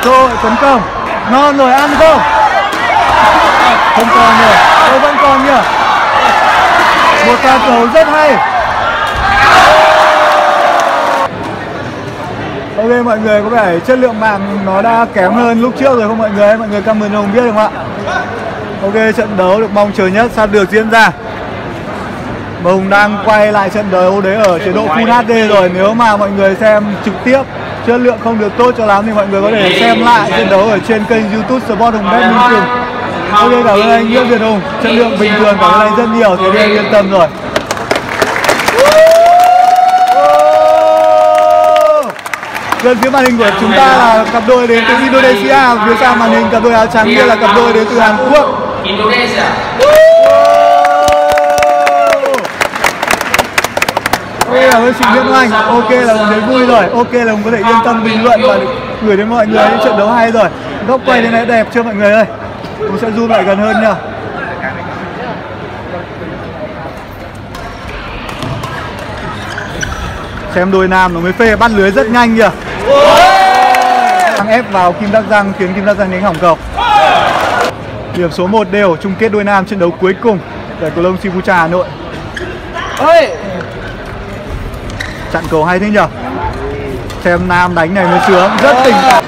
cơ hội tấn công. Ngon rồi, ăn không? Không còn rồi, đâu vẫn còn nhỉ. Một pha cầu rất hay. Ok mọi người, có vẻ chất lượng mạng nó đã kém hơn lúc trước rồi không mọi người? Mọi người comment Hùng biết được không ạ? Ok, trận đấu được mong chờ nhất sắp được diễn ra. Và Hùng đang quay lại trận đấu đấy ở chế độ Full HD rồi. Nếu mà mọi người xem trực tiếp chất lượng không được tốt cho lắm thì mọi người có thể xem lại trận đấu ở trên kênh YouTube Sport Hùng Bet Minh Cường. Ok, cảm ơn anh Nguyễn Việt Hùng. Chất lượng bình thường, cảm ơn anh rất nhiều, thế nên anh yên tâm rồi. Gần phía màn hình của chúng ta là cặp đôi đến từ Indonesia, phía sau màn hình cặp đôi áo trắng kia là cặp đôi đến từ Hàn Quốc. Indonesia. Ok, cảm ơn chị Nguyễn Anh. Ok là Hùng thấy vui rồi. Ok là Hùng có thể yên tâm bình luận và gửi đến mọi người những trận đấu hay rồi. Góc quay đến này đẹp chưa mọi người ơi? Hùng sẽ zoom lại gần hơn nha. Xem đôi nam nó mới phê, bắt lưới rất nhanh kìa. Đang ép vào Kim Đắc Giang khiến Kim Đắc Giang đánh hỏng cầu. Điểm số 1 đều, chung kết đôi nam trận đấu cuối cùng tại cầu lông Sipucha Hà Nội. Ơi. Chặn cầu hay thế nhỉ? Xem nam đánh này mới sướng, rất tỉnh táo.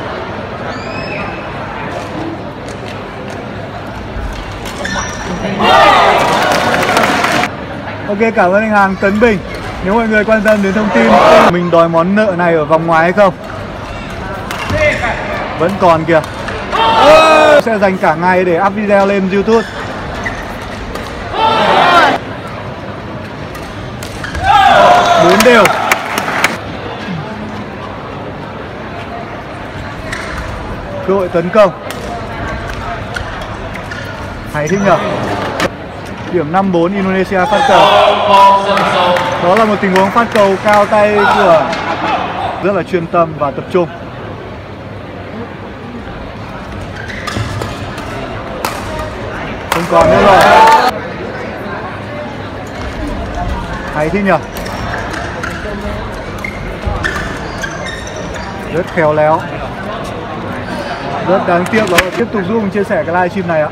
Ok, cảm ơn anh Hàng Tấn Bình. Nếu mọi người quan tâm đến thông tin mình đòi món nợ này ở vòng ngoài hay không? Vẫn còn kìa. Sẽ dành cả ngày để up video lên YouTube. Bốn đều. Cơ hội tấn công. Hay thế nhỉ? Điểm 5-4 Indonesia phát cầu. Đó là một tình huống phát cầu cao tay của rất là chuyên tâm và tập trung. Không còn nữa rồi. Hay thế nhỉ? Rất khéo léo. Rất đáng tiếc đó. Tiếp tục giúp mình chia sẻ cái livestream này ạ.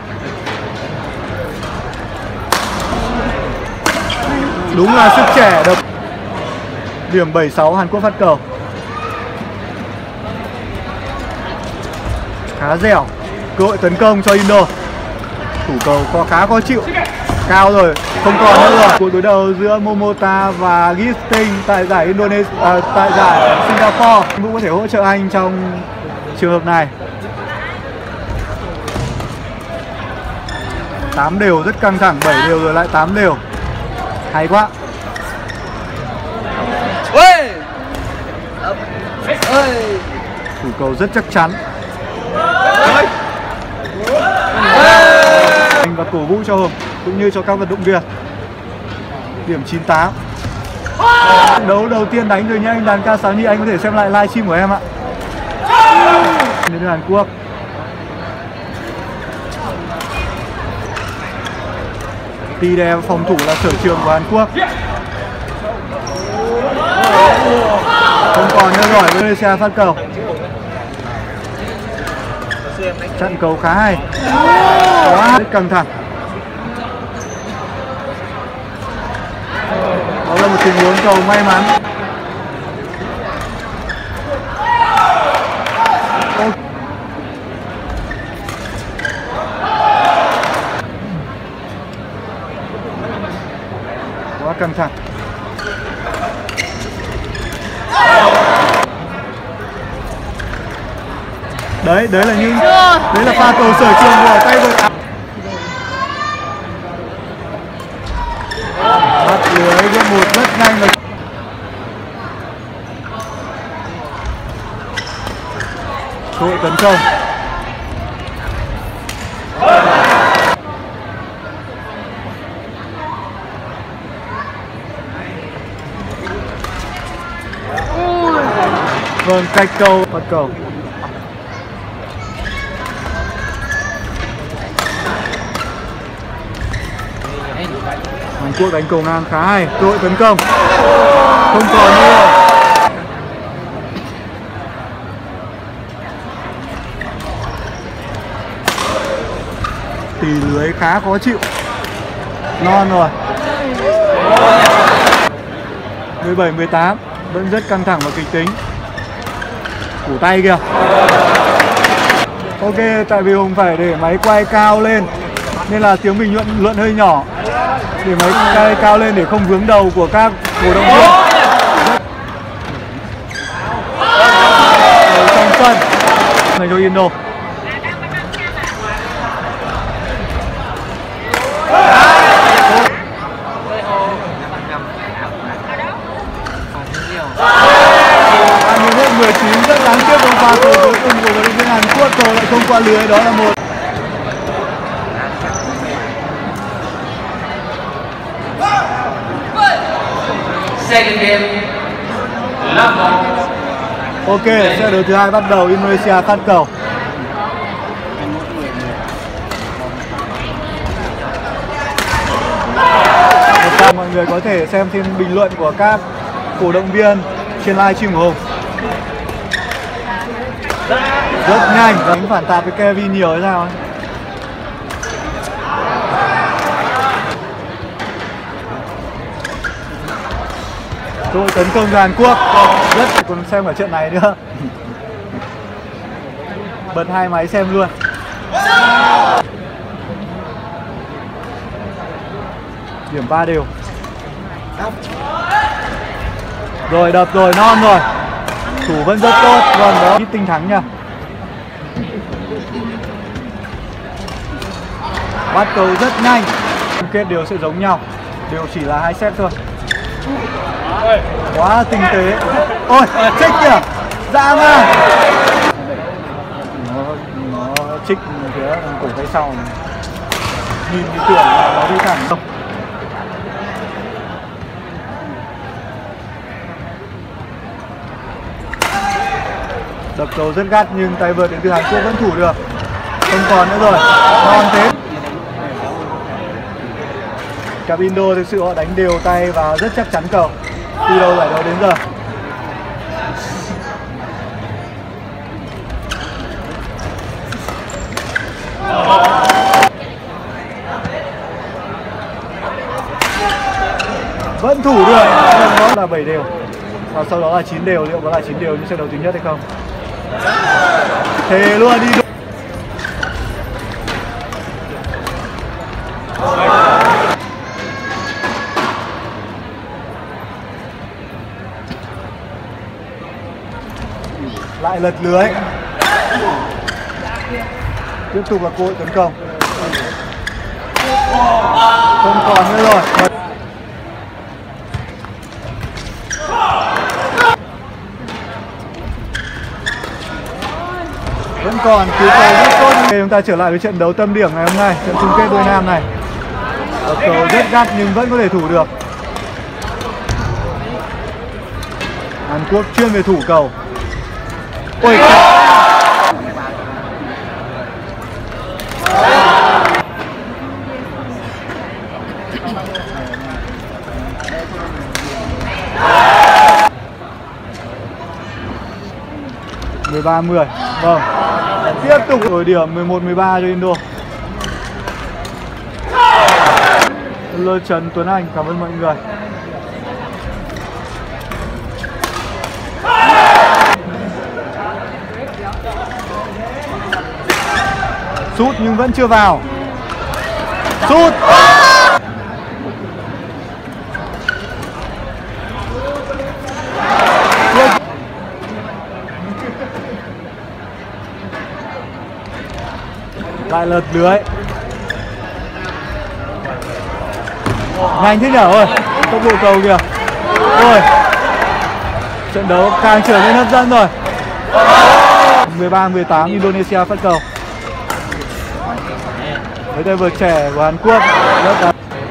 Đúng là sức trẻ đập. Điểm 7-6 Hàn Quốc phát cầu. Khá dẻo. Cơ hội tấn công cho Indo. Thủ cầu khá khó chịu. Cao rồi, không còn nữa rồi. Cuộc đối đầu giữa Momota và Gisting tại giải Indonesia, tại giải Singapore. Vũ có thể hỗ trợ anh trong trường hợp này. 8 đều rất căng thẳng, 7 đều rồi lại 8 đều. Hay quá. Thủ cầu rất chắc chắn. Và cổ vũ cho Hùng cũng như cho các vận động viên. Điểm 98. Đấu đầu tiên đánh rồi nhá anh đàn ca Sáo Nhi, anh có thể xem lại livestream của em ạ. Đến Hàn Quốc. Tide phòng thủ là sở trường của Hàn Quốc. Không còn nữa rồi, Indonesia phát cầu. Chặn cầu khá hay. Quá rất căng thẳng. Đó là một tình huống cầu may mắn. Quá căng thẳng. Đấy là những đấy là pha cầu sở trường của tay vợt áo. Bắt lưới với một rất nhanh là cơ hội tấn công. Vâng, cách cầu bắt cầu. Hàn Quốc đánh cầu ngang khá hay, cơ hội tấn công. Không còn nữa. tỉ lưới khá khó chịu. Non rồi. 17-18, vẫn rất căng thẳng và kịch tính. Củ tay kìa. Ok, tại vì Hùng phải để máy quay cao lên nên là tiếng bình luận hơi nhỏ. Để máy quay cao lên để không vướng đầu của các cổ động viên. Trong sân dành cho Indo. Phút 19 rất đáng tiếc trong pha cầu cuối cùng của vận động viên Hàn Quốc, cầu lại không qua lưới, đó là một. Ok, set đấu thứ hai bắt đầu, Indonesia phát cầu. Mọi người có thể xem thêm bình luận của các cổ động viên trên livestream của Hùng. Rất nhanh, đánh phản tạt với Kevin nhiều hay sao ấy. Đội tấn công của Hàn Quốc rất còn xem ở trận này nữa. Bật hai máy xem luôn. Điểm 3 đều. Rồi đập rồi, non rồi. Thủ vẫn rất tốt, vâng đó, ít tinh thắng nha. Bắt cầu rất nhanh. Chung kết đều sẽ giống nhau, đều chỉ là 2 set thôi. Quá tinh tế. Ôi, trích kìa. Dã man. Nó trích phía cổ tay sau. Nhìn thì tưởng là nó đi thẳng không. Đập cầu rất gắt nhưng tay vợt đến từ Hàn Quốc vẫn thủ được. Không còn nữa rồi. Non thế. Cặp Indo thực sự họ đánh đều tay và rất chắc chắn cầu. Từ đầu giải đấu đến giờ. Vẫn thủ được. Đó là 7 đều. Và sau đó là 9 đều, liệu có là 9 đều như trận đấu thứ nhất hay không? Thề luôn đi. Lại lật lưới. Tiếp tục là cơ hội tấn công. Không còn nữa rồi. Vẫn còn cứu cầu rất tốt. Chúng ta trở lại với trận đấu tâm điểm ngày hôm nay, trận chung kết đôi nam này. Cầu rất gắt nhưng vẫn có thể thủ được. Hàn Quốc chuyên về thủ cầu. Ôi ba 10. Vâng. Tiếp tục đổi điểm 11-13 cho Indo. Lô Trần Tuấn Anh, cảm ơn mọi người. Sút nhưng vẫn chưa vào. Sút. Lại lật lưới. Nhanh thế nhở ơi. Tốc độ cầu kìa. Rồi. Trận đấu càng trở nên hấp dẫn rồi. 13-18 Indonesia phát cầu. Với tay vợt trẻ của Hàn Quốc rất là...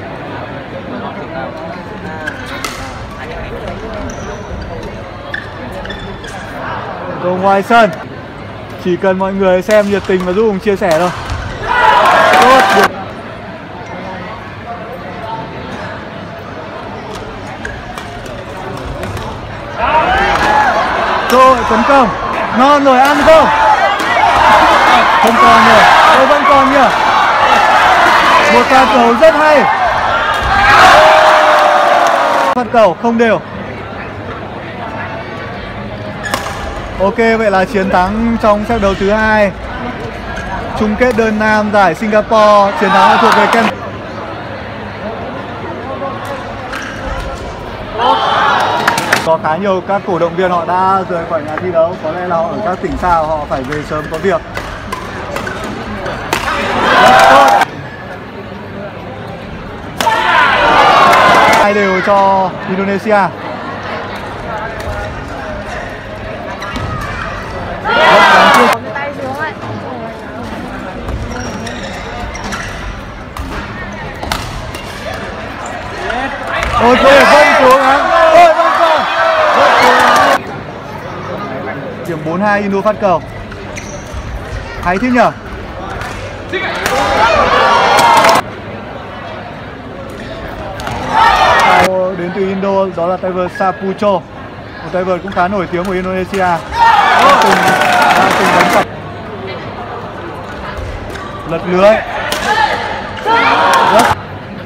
Cầu ngoài sân. Chỉ cần mọi người xem nhiệt tình và giúp Hùng chia sẻ thôi. Tốt được. Rồi tấn công. Non rồi, ăn không? Không còn rồi. Tôi vẫn còn nhỉ. Một pha cầu rất hay. Phát cầu không đều. Ok, vậy là chiến thắng trong set đấu thứ 2 chung kết đơn nam giải Singapore. Chiến thắng thuộc về Ken. Có khá nhiều các cổ động viên họ đã rời khỏi nhà thi đấu. Có lẽ là họ ở các tỉnh xa, họ phải về sớm có việc. Rất tốt. 2 đều cho Indonesia. Tay xuống ấy. Ok, vẫn cố gắng. Ôi, vẫn còn. Rất cố gắng. Điểm 4-2 Indo phát cầu. Hay thế nhở? Đến từ Indo, đó là tay vợt Sapucho, một tay vợt cũng khá nổi tiếng của Indonesia. Đã từng đánh cặp. Lật lưới. Rất.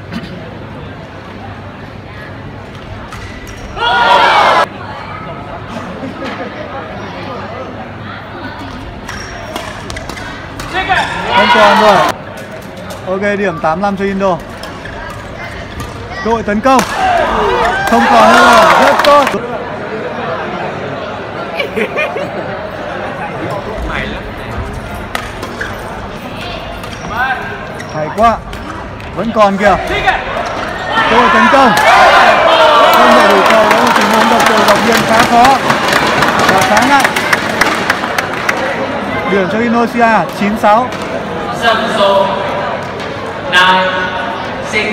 Không còn rồi. Ok, điểm 85 cho Indo. Cơ hội tấn công không còn nữa rồi, rất tốt. Hay quá, vẫn còn kìa. Cơ hội tấn công không thể đủ cầu, đó là tình huống đập cầu dọc biên khá khó và khá nặng. Điểm cho Indonesia 9-6. Samsung 9-6.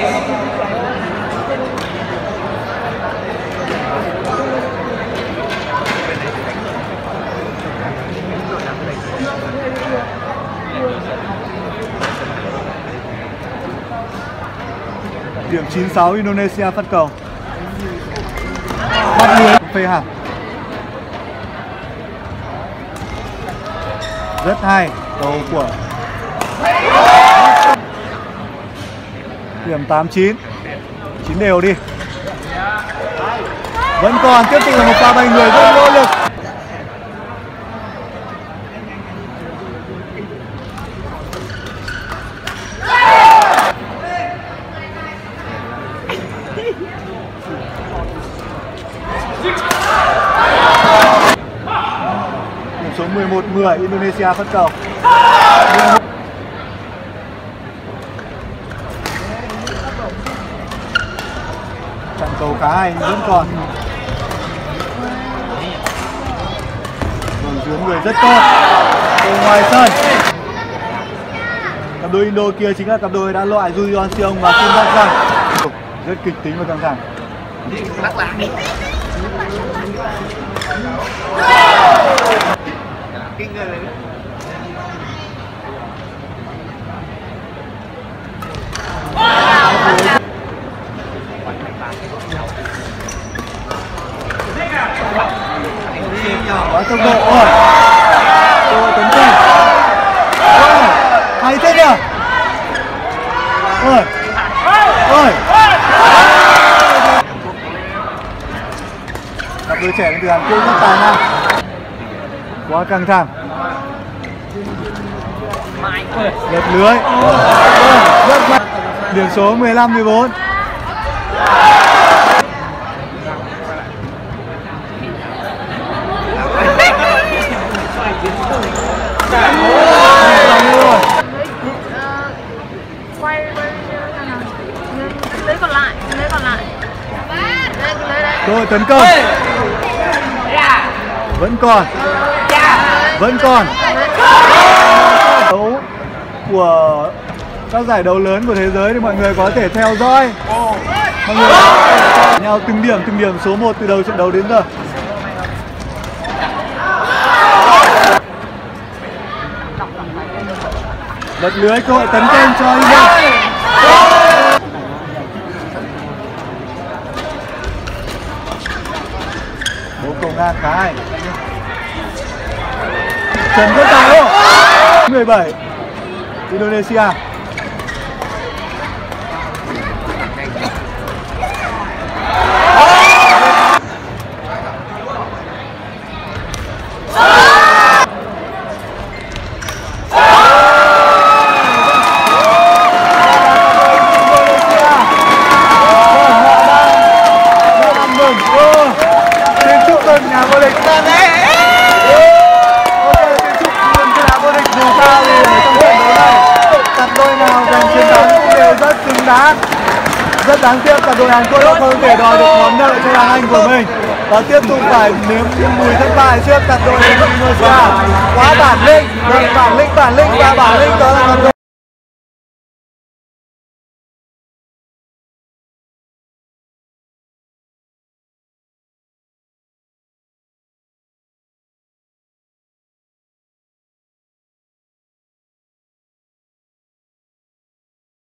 Điểm 9-6 Indonesia phát cầu. Bắt lưới phê hẳn. Rất hay cầu của. Điểm 8-9. 9 đều đi. Vẫn còn, tiếp tục là một pha bay người rất nỗ lực. Điểm số 11-10 Indonesia phát cầu. Chặn cầu khá hay vẫn còn. Đường dưới người rất tốt. Cầu ngoài sân. Cặp đôi Indo kia chính là cặp đôi đã loại Ju Yeon Seong và Kim Bắc Giang. Rất kịch tính và căng thẳng. Quá tốc độ rồi. Cơ hội tấn công. Hay thế nhỉ? Ôi. Ôi. Cặp đôi trẻ đến từ Hàn Quốc rất tài năng. Quá căng thẳng. Lật lưới. Rất mạnh. Điểm số 15-14. Quay video xem nào. Lưới còn lại, lưới còn lại. Lưới đây. Cơ hội tấn công. Vẫn còn. Vẫn còn. Đấu của các giải đấu lớn của thế giới thì mọi người có thể theo dõi. Mọi người nhau từng điểm số 1 từ đầu trận đấu đến giờ. Lật lưới, cơ hội tấn công cho Indo. Đấu cầu ngang khá hay. Trần rất tài luôn. 17 Indonesia. đội Hàn Quốc đã không thể đòi được món nợ cho đàn anh của mình và tiếp tục phải nếm mùi thất bại trước cặp đội Indonesia. Quá bản lĩnh và bản lĩnh đó là cặp đội